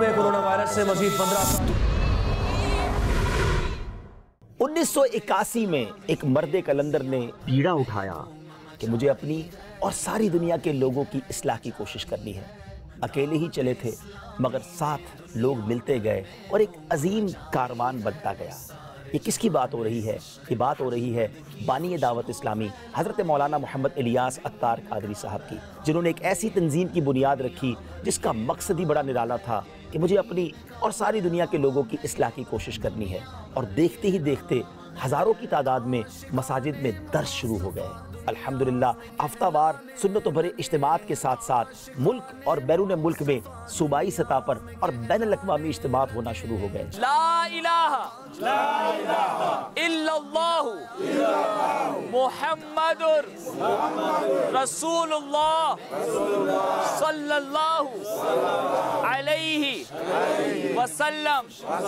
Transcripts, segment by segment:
में corona virus से मजीद 15 1981 में एक मर्दे कलंदर ने बीड़ा उठाया कि मुझे अपनी और सारी दुनिया के लोगों की इस्लाह की कोशिश करनी है। अकेले ही चले थे मगर साथ लोग मिलते गए और एक अजीम कारवान बनता गया। ये किसकी बात हो रही है? ये बात हो रही है बानी दावत इस्लामी हज़रत मौलाना मोहम्मद इलियास अत्तार कादरी साहब की, जिन्होंने एक ऐसी तंजीम की बुनियाद रखी जिसका मकसद ही बड़ा निराला था कि मुझे अपनी और सारी दुनिया के लोगों की इस्लाह की कोशिश करनी है। और देखते ही देखते हज़ारों की तादाद में मसाजिद में दर्स शुरू हो गए। अल्हम्दुलिल्लाह हफ्तावार सुन्नतों भरे इज्तिमात के साथ साथ मुल्क और बैरून मुल्क में सूबाई सतह पर और बैनुल अक़वामी इज्तिमात होना शुरू हो गए। ला इलाहा इल्लल्लाहु मुहम्मदुर रसूलुल्लाह सल्लल्लाहु अलैहि वसल्लम।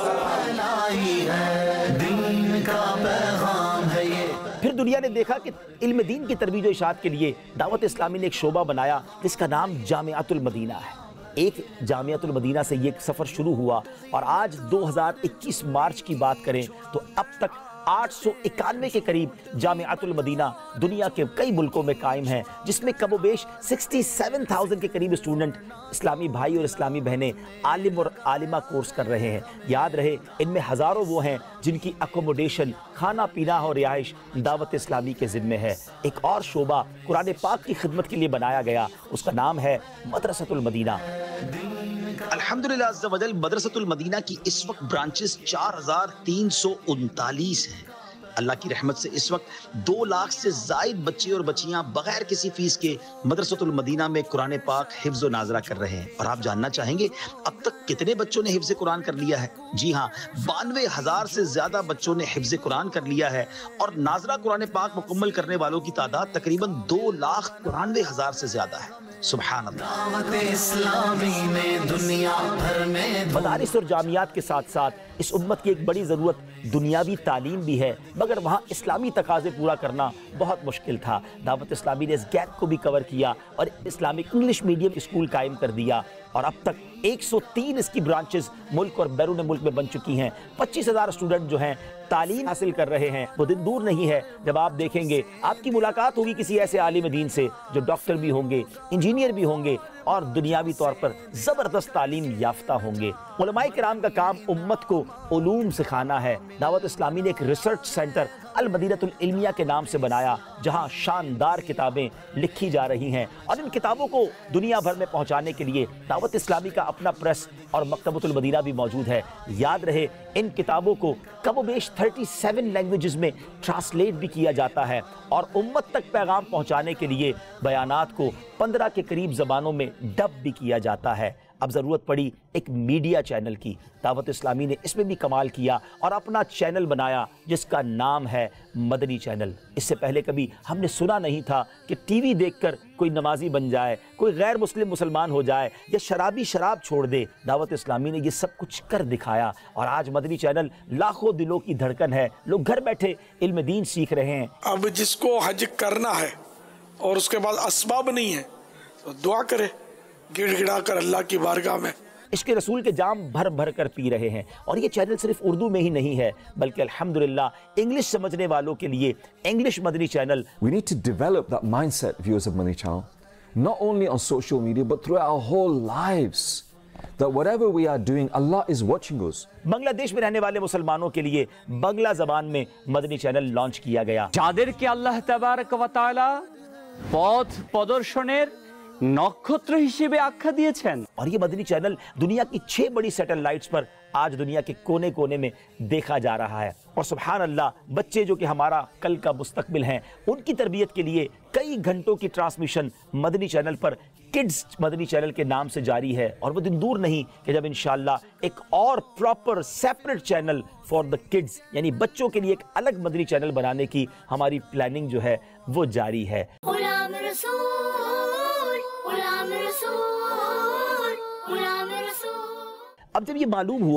फिर दुनिया ने देखा कि इल्म दीन की तरबीज और इशाअत के लिए दावत इस्लामी ने एक शोबा बनाया जिसका नाम जामिअतुल मदीना है। एक जामिअतुल मदीना से ये सफ़र शुरू हुआ और आज 2021 मार्च की बात करें तो अब तक 891 के करीब जामिअतुल मदीना दुनिया के कई मुल्कों में कायम हैं, जिसमें कमोबेश 67,000 के करीब स्टूडेंट इस्लामी भाई और इस्लामी बहनें आलिम और आलिमा कोर्स कर रहे हैं। याद रहे इनमें हज़ारों वो हैं जिनकी अकोमोडेशन, खाना पीना और रिहाइश दावत इस्लामी के ज़िम्मे है। एक और शोबा कुरान पाक की खिदमत के लिए बनाया गया, उसका नाम है मदरसतुल मदीना। अल्हम्दुलिल्लाह अज़्ज़ा वजल मदरसतुल मदीना की इस वक्त ब्रांचेस 4,339 हैं। अल्लाह की रहमत से इस वक्त 2 लाख से ज़ायद बच्चे और बच्चियां बगैर किसी फीस के मदरसतुल मदीना में कुरान पाक हिफ्ज़ व नाज़रा कर रहे हैं। और आप जानना चाहेंगे अब तक कितने बच्चों ने हिफ्ज़ कुरान कर लिया है? जी हाँ, 92,000 से ज़्यादा बच्चों ने हिफ्ज़ कुरान कर लिया है और नाज़रा कुरान पाक मुकम्मल करने वालों की तादाद तकरीबन 2,93,000 से ज़्यादा है। सुभान अल्लाह। मदारिस और जामियात के साथ साथ इस उम्मत की एक बड़ी ज़रूरत दुनियावी तालीम भी है, मगर वहाँ इस्लामी तकाज़े पूरा करना बहुत मुश्किल था। दावत इस्लामी ने इस गैप को भी कवर किया और इस्लामिक इंग्लिश मीडियम स्कूल कायम कर दिया और अब तक 103 इसकी ब्रांचेस मुल्क और बैरून मुल्क में बन चुकी हैं। 25,000 स्टूडेंट जो हैं तालीम हासिल कर रहे हैं। वो दिन दूर नहीं है जब आप देखेंगे, आपकी मुलाकात होगी किसी ऐसे आलिम दीन से जो डॉक्टर भी होंगे, इंजीनियर भी होंगे और दुनियावी तौर पर ज़बरदस्त तालीम याफ्ता होंगे। उलमाए किराम का काम उम्मत को उलूम सिखाना है। दावत इस्लामी ने एक रिसर्च सेंटर अल मदीनतुल इल्मिया के नाम से बनाया, जहां शानदार किताबें लिखी जा रही हैं और इन किताबों को दुनिया भर में पहुंचाने के लिए दावत इस्लामी का अपना प्रेस और मकतबतुल मदीना भी मौजूद है। याद रहे इन किताबों को कमोबेश 37 लैंग्वेजेस में ट्रांसलेट भी किया जाता है और उम्मत तक पैगाम पहुंचाने के लिए बयानात को 15 के करीब ज़बानों में डब भी किया जाता है। अब ज़रूरत पड़ी एक मीडिया चैनल की। दावत इस्लामी ने इसमें भी कमाल किया और अपना चैनल बनाया जिसका नाम है मदनी चैनल। इससे पहले कभी हमने सुना नहीं था कि टीवी देखकर कोई नमाजी बन जाए, कोई गैर मुस्लिम मुसलमान हो जाए या शराबी शराब छोड़ दे। दावत इस्लामी ने ये सब कुछ कर दिखाया और आज मदनी चैनल लाखों दिलों की धड़कन है। लोग घर बैठे इल्म दीन सीख रहे हैं। अब जिसको हज करना है और उसके बाद असबाब नहीं है तो दुआ करे गिड़गिड़ा कर अल्लाह की बारगाह में। इसके रसूल के जाम भर भर कर पी रहे हैं और ये चैनल सिर्फ उर्दू में ही नहीं है बल्कि अल्हम्दुलिल्लाह इंग्लिश समझने वालों के लिए English Madani channel. We need to develop that mindset, viewers of Madani Channel, not only on social media but throughout our whole lives, that whatever we are doing, Allah is watching us. Bangladesh में रहने वाले मुसलमानों के लिए बांग्ला जबान में Madani channel launch किया गया। যাদেরকে আল্লাহ তাবারক ওয়া তাআলা পথ প্রদর্শনের नक्षत्र हिसेबे आख्या दिएछेन। और ये मदनी चैनल दुनिया की 6 बड़ी सैटेलाइट्स पर आज दुनिया के कोने कोने में देखा जा रहा है। और सुभान अल्लाह, बच्चे जो कि हमारा कल का मुस्तकबिल हैं, उनकी तरबियत के लिए कई घंटों की ट्रांसमिशन मदनी चैनल पर किड्स मदनी चैनल के नाम से जारी है। और वो दिन दूर नहीं कि जब इंशाअल्लाह एक और proper separate channel for the kids यानी बच्चों के लिए एक अलग मदनी चैनल बनाने की हमारी प्लानिंग जो है वो जारी है। अब जब ये मालूम हुआ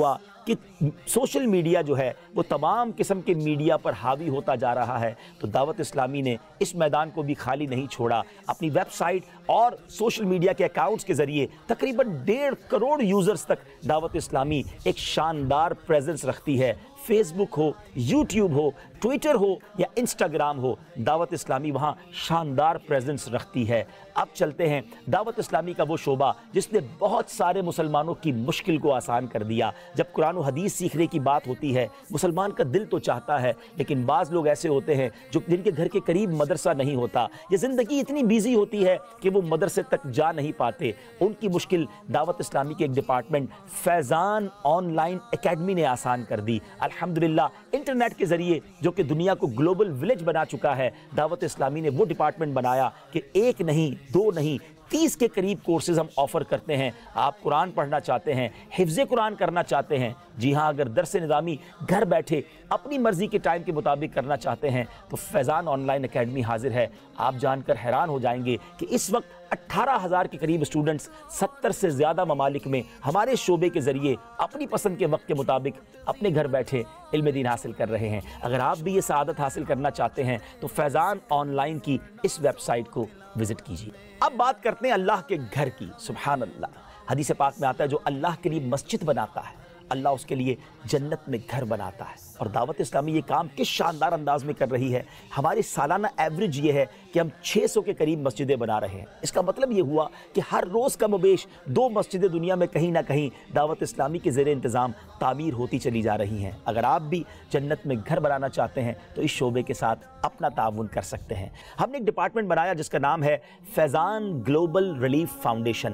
کہ سوشل میڈیا جو ہے وہ تمام قسم کے میڈیا پر حاوی ہوتا جا رہا ہے، تو دعوت اسلامی نے اس میدان کو بھی خالی نہیں چھوڑا۔ اپنی ویب سائٹ اور سوشل میڈیا کے اکاؤنٹس کے ذریعے تقریباً 1.5 کروڑ یوزرز تک دعوت اسلامی ایک شاندار پریزنس رکھتی ہے۔ فیس بک ہو، یوٹیوب ہو، ٹویٹر ہو یا انسٹاگرام ہو، دعوت اسلامی وہاں شاندار پریزنس رکھتی ہے۔ اب چلتے ہیں دعوت اسلامی کا وہ شعبہ جس نے بہت سارے مسلمانوں کی مشکل کو آسان کر دیا۔ جب قرآن و حدیث سیکھنے کی بات ہوتی ہے، مسلمان کا دل تو چاہتا ہے، لیکن بعض لوگ ایسے ہوتے ہیں جن کے گھر کے قریب مدرسہ نہیں ہوتا، یہ زندگی اتنی بیزی ہوتی ہے کہ وہ مدرسے تک جا نہیں پاتے۔ ان کی مشکل دعوت اسلامی کے ایک department Faizan online academy نے آسان کر دی۔ الحمدللہ انٹرنیٹ کے ذریعے جو کہ دنیا کو گلوبل ولیج بنا چکا ہے، دعوت اسلامی نے وہ ڈپارٹمنٹ بنایا کہ 1 نہیں 2 نہیں 30 کے قریب کورسز ہم آفر کرتے ہیں۔ آپ قرآن پڑھنا چاہتے ہیں، حفظ قرآن کرنا چاہتے ہیں، جی ہاں، اگر درس نظامی گھر بیٹھے اپنی مرضی کے ٹائم کے مطابق کرنا چاہتے ہیں تو فیضان آن لائن اکیڈمی حاضر ہے۔ آپ جان کر حیران ہو جائیں گے کہ اس وقت 18,000 کے قریب اسٹوڈنٹس 70 سے زیادہ ممالک میں ہمارے شعبے کے ذریعے اپنی پسند کے وقت کے مطابق اپنے گھر بیٹھے علم دین حاصل کر رہے ہیں۔ اگر آپ بھی یہ سعادت حاصل کرنا چاہتے ہیں تو فیضان آن لائن کی اس ویب سائٹ کو وزٹ کیجیے۔ اب بات کرتے ہیں اللہ کے گھر کی۔ سبحان اللہ، حدیث پاک میں آتا ہے جو اللہ کے لیے مسجد بناتا ہے، اللہ اس کے لیے جنت میں گھر بناتا ہے۔ اور دعوت اسلامی یہ کام کس شاندار انداز میں کر رہی ہے۔ ہماری سالانہ ایوریج یہ ہے کہ ہم 600 کے قریب مسجدیں بنا رہے ہیں۔ اس کا مطلب یہ ہوا کہ ہر روز کم و بیش 2 مسجدیں دنیا میں کہیں نہ کہیں دعوت اسلامی کے زیر انتظام تعمیر ہوتی چلی جا رہی ہیں۔ اگر آپ بھی جنت میں گھر بنانا چاہتے ہیں تو اس شعبے کے ساتھ اپنا تعاون کر سکتے ہیں۔ ہم نے ایک ڈپارٹمنٹ بنایا جس کا نام ہے Faizan global relief foundation,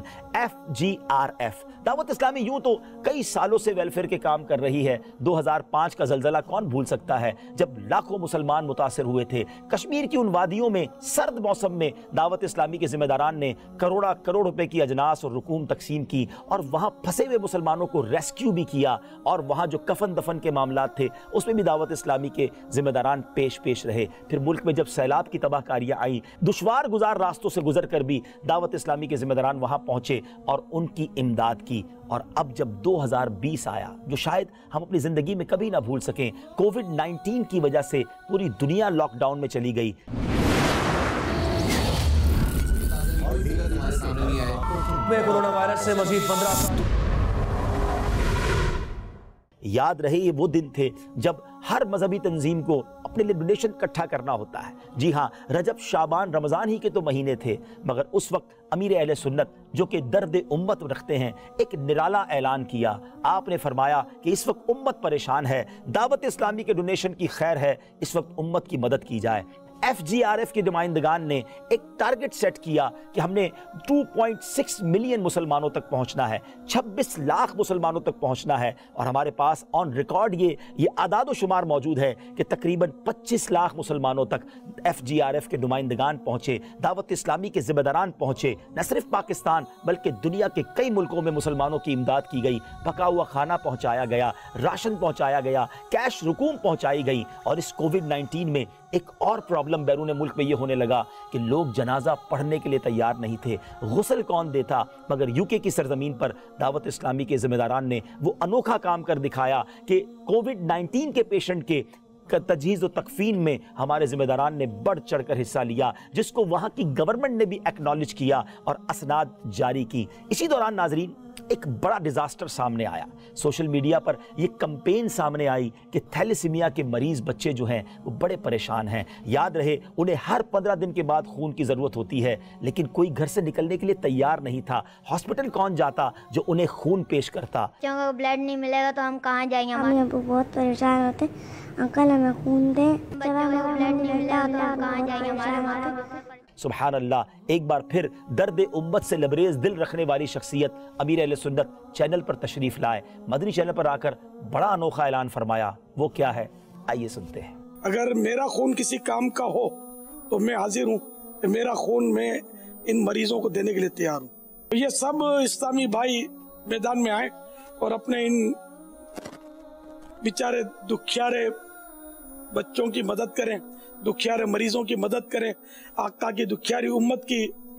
FGRF۔ Dawat اسلامی یوں تو کئی سالوں سے ویلفیئر کے کام کر رہی ہے۔ 2005 کا زلزلہ کون بھول سکتا ہے جب لاکھوں مسلمان متاثر ہوئے تھے۔ کشمیر کی ان وادیوں میں سرد موسم میں دعوت اسلامی کے ذمہ داران نے کروڑ روپے کی اجناس اور رقوم تقسیم کی اور وہاں پھنسے ہوئے مسلمانوں کو ریسکیو بھی کیا، اور وہاں جو کفن دفن کے معاملات تھے اس میں بھی دعوت اسلامی کے ذمہ داران پیش رہے۔ پھر ملک میں جب سیلاب کی تباہ کاریاں آئیں، دشوار گزار راستوں سے گزر کر بھی دعوت اسلامی کے ذمہ داران وہاں پہنچے اور ان کی امداد کی۔ اور اب جب 2020 آیا جو شاید ہم اپنی زندگی میں کبھی نہ بھول سکیں، کووڈ-19 کی وجہ سے پوری دنیا لاک ڈاؤن میں چلی گئی۔ کورونا وائرس سے مزید 15 یاد رہے یہ وہ دن تھے جب ہر مذہبی تنظیم کو اپنے لیے ڈونیشن اکٹھا کرنا ہوتا ہے۔ جی ہاں، رجب، شعبان، رمضان ہی کے تو مہینے تھے، مگر اس وقت امیر اہل سنت جو کہ درد امت رکھتے ہیں ایک نرالا اعلان کیا۔ آپ نے فرمایا کہ اس وقت امت پریشان ہے، دعوت اسلامی کے ڈونیشن کی خیر ہے، اس وقت امت کی مدد کی جائے۔ FGRF کے نمائندگان نے ایک ٹارگٹ سیٹ کیا کہ ہم نے 2.6 ملین مسلمانوں تک پہنچنا ہے، 26 لاکھ مسلمانوں تک پہنچنا ہے، اور ہمارے پاس آن ریکارڈ یہ اعداد و شمار موجود ہے کہ تقریباً 25 لاکھ مسلمانوں تک FGRF کے نمائندگان پہنچے، دعوت اسلامی کے ذمہ داران پہنچے۔ نہ صرف پاکستان بلکہ دنیا کے کئی ملکوں میں مسلمانوں کی امداد کی گئی، پکا ہوا کھانا پہنچایا گیا، راشن پہنچایا گیا، کیش رقوم پہنچائی گئی۔ اور اس کووڈ-19 میں ایک اور پرابلم بیرون ملک میں یہ ہونے لگا کہ لوگ جنازہ پڑھنے کے لیے تیار نہیں تھے، غسل کون دیتا؟ مگر UK کی سرزمین پر دعوت اسلامی کے ذمہ داران نے وہ انوکھا کام کر دکھایا کہ کووڈ-19 کے پیشنٹ کے تجہیز و تکفین میں ہمارے ذمہ داران نے بڑھ چڑھ کر حصہ لیا، جس کو وہاں کی گورنمنٹ نے بھی ایکنالج کیا اور اسناد جاری کی۔ اسی دوران ناظرین ایک بڑا ڈیزاسٹر سامنے آیا۔ سوشل میڈیا پر یہ کمپین سامنے آئی کہ تھیلیسیمیا کے مریض بچے جو ہیں وہ بڑے پریشان ہیں۔ یاد رہے انہیں ہر 15 دن کے بعد خون کی ضرورت ہوتی ہے، لیکن کوئی گھر سے نکلنے کے لیے تیار نہیں تھا۔ ہاسپٹل کون جاتا جو انہیں خون پیش کرتا؟ کیونکہ بلڈ نہیں ملے گا تو ہم کہاں جائیں گے؟ ہم بہت پریشان ہوتے، انکل ہمیں خون دے، بچوں کو بلڈ نہیں ملے گا تو ہم کہاں جائیں گے؟ ہمارے ماں۔ سبحان اللہ، ایک بار پھر درد امت سے لبریز دل رکھنے والی شخصیت امیر اہل سنت چینل پر تشریف لائے، مدنی چینل پر آ کر بڑا انوکھا اعلان فرمایا۔ وہ کیا ہے؟ آئیے سنتے ہیں۔ اگر میرا خون کسی کام کا ہو تو میں حاضر ہوں کہ میرا خون میں ان مریضوں کو دینے کے لیے تیار ہوں۔ یہ سب اسلامی بھائی میدان میں آئے اور اپنے ان بیچارے دکھیارے بچوں کی مدد کریں، دکھیارے مریضوں کی مدد کریں، آقا کی دکھیاری امت کی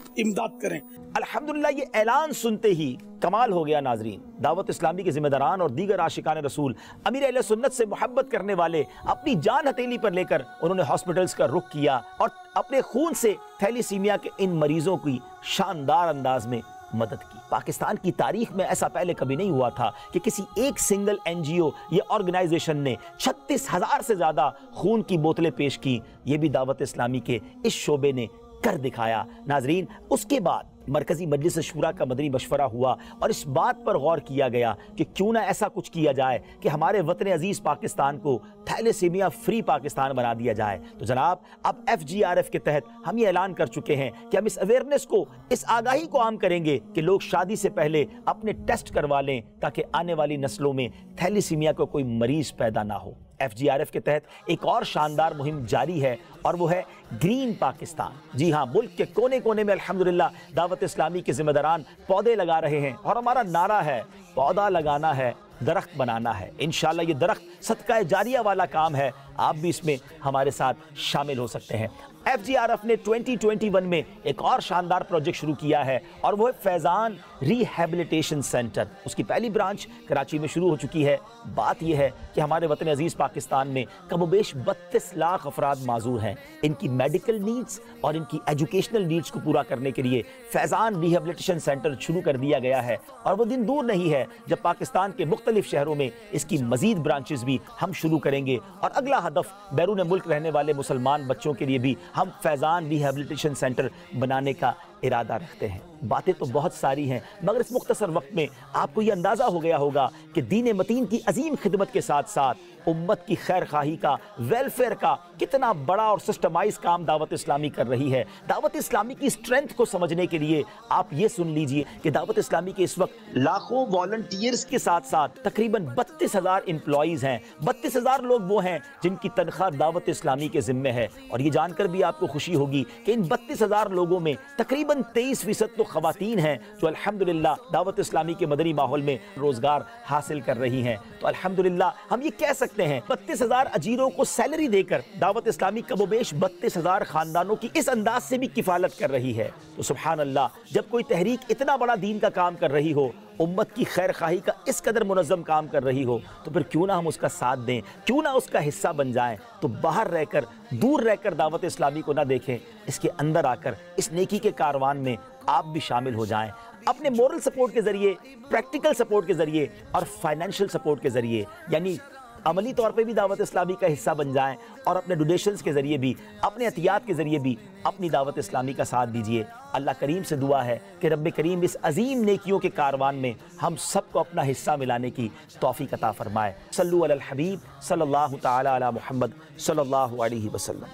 इमदाद करें। अल्हम्दुलिल्लाह ये ऐलान सुनते ही कमाल हो गया नाजरीन। दावत इस्लामी के जिम्मेदारान और दीगर आशिकान रसूल, अमीर अहले सुन्नत से मोहब्बत करने वाले अपनी जान हथेली पर लेकर उन्होंने हॉस्पिटल्स का रुख किया और अपने खून से थैलीसीमिया के इन मरीजों की शानदार अंदाज में मदद की। पाकिस्तान की तारीख में ऐसा पहले कभी नहीं हुआ था कि किसी एक सिंगल NGO या ऑर्गेनाइजेशन ने 36,000 से ज्यादा खून की बोतलें पेश की। ये भी दावत इस्लामी के इस शोबे ने कर दिखाया। नाजरीन, उसके बाद मरकजी मजलिस शूरा का मदनी मशवरा हुआ और इस बात पर गौर किया गया कि क्यों ना ऐसा कुछ किया जाए कि हमारे वतन अजीज पाकिस्तान को थैलेसीमिया फ्री पाकिस्तान बना दिया जाए। तो जनाब, अब FGRF के तहत हम ये ऐलान कर चुके हैं कि हम इस अवेयरनेस को, इस आगाही को आम करेंगे कि लोग शादी से पहले अपने टेस्ट करवा लें ताकि आने वाली नस्लों में थैलेसीमिया का कोई मरीज पैदा ना हो। FGRF के तहत एक और शानदार मुहिम जारी है और वो है ग्रीन पाकिस्तान। जी हाँ, मुल्क के कोने कोने में अल्हम्दुलिल्लाह दावत इस्लामी के जिम्मेदारान पौधे लगा रहे हैं और हमारा नारा है पौधा लगाना है, दरख्त बनाना है। इंशाल्लाह ये दरख्त सदका जारिया वाला काम है, आप भी इसमें हमारे साथ शामिल हो सकते हैं। FGRF ने 2021 में एक और शानदार प्रोजेक्ट शुरू किया है और वो है फैज़ान रिहैबिलिटेशन सेंटर। उसकी पहली ब्रांच कराची में शुरू हो चुकी है। बात यह है कि हमारे वतन अजीज़ पाकिस्तान में कमोबेश 32 लाख अफराद माजूर हैं। इनकी मेडिकल नीड्स और इनकी एजुकेशनल नीड्स को पूरा करने के लिए फैज़ान रिहैबिलिटेशन सेंटर शुरू कर दिया गया है और वो दिन दूर नहीं है जब पाकिस्तान के मुख्तलिफ शहरों में इसकी मजीद ब्रांचेस भी हम शुरू करेंगे। और अगला हदफ बैरून मुल्क रहने वाले मुसलमान बच्चों के लिए भी हम फैज़ान रिहैबिलिटेशन सेंटर बनाने का इरादा रखते हैं। बातें तो बहुत सारी हैं, मगर इस मुख्तसर वक्त में आपको ये अंदाज़ा हो गया होगा कि दीन मतीन की अजीम खिदमत के साथ साथ उम्मत की खैर खाही का, वेलफेयर का कितना बड़ा और सिस्टमाइज काम दावत इस्लामी कर रही है। दावत इस्लामी की स्ट्रेंथ को समझने के लिए आप ये सुन लीजिए कि दावत इस्लामी के इस वक्त लाखों वॉलंटियर्स के साथ साथ तकरीबन 32,000 एम्प्लॉइज हैं। 32,000 लोग वो हैं जिनकी तनख्वाह दावत इस्लामी के जिम्मे है। और ये जानकर भी आपको खुशी होगी कि इन 32,000 लोगों में तकरीबन 23% तो खवातीन हैं जो अल्हम्दुलिल्लाह दावत इस्लामी के मदनी माहौल में रोजगार हासिल कर रही हैं। तो अल्हम्दुलिल्लाह हम ये कह सकते हैं 32,000 अजीरों को सैलरी देकर दावत इस्लामी कमोबेश 32,000 खानदानों की इस अंदाज से भी किफालत कर रही है। तो सुभान अल्लाह, जब कोई तहरीक इतना बड़ा दीन का काम कर रही हो, उम्मत की खैर खाही का इस कदर मुनज़्ज़म काम कर रही हो, तो फिर क्यों ना हम उसका साथ दें, क्यों ना उसका हिस्सा बन जाएं। तो बाहर रहकर, दूर रहकर दावत इस्लामी को ना देखें, इसके अंदर आकर इस नेकी के कारवान में आप भी शामिल हो जाएं। अपने मोरल सपोर्ट के ज़रिए, प्रैक्टिकल सपोर्ट के ज़रिए और फाइनेंशियल सपोर्ट के ज़रिए, यानी अमली तौर पे भी दावत इस्लामी का हिस्सा बन जाएं और अपने डोनेशंस के ज़रिए भी, अपने अतियात के ज़रिए भी अपनी दावत इस्लामी का साथ दीजिए। अल्लाह करीम से दुआ है कि रब्बे करीम इस अजीम नेकियों के कारवान में हम सबको अपना हिस्सा मिलाने की तौफीक अता फरमाए। सल्लु अलल हबीब सल्लल्लाहु तआला अला मुहम्मद सल्लल्लाहु अलैहि वसल्लम।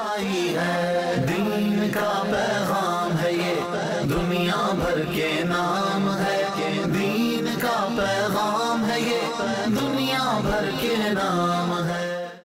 दीन का पैगाम है ये, दुनिया भर के नाम है। दीन का पैगाम है ये, दुनिया भर के नाम है।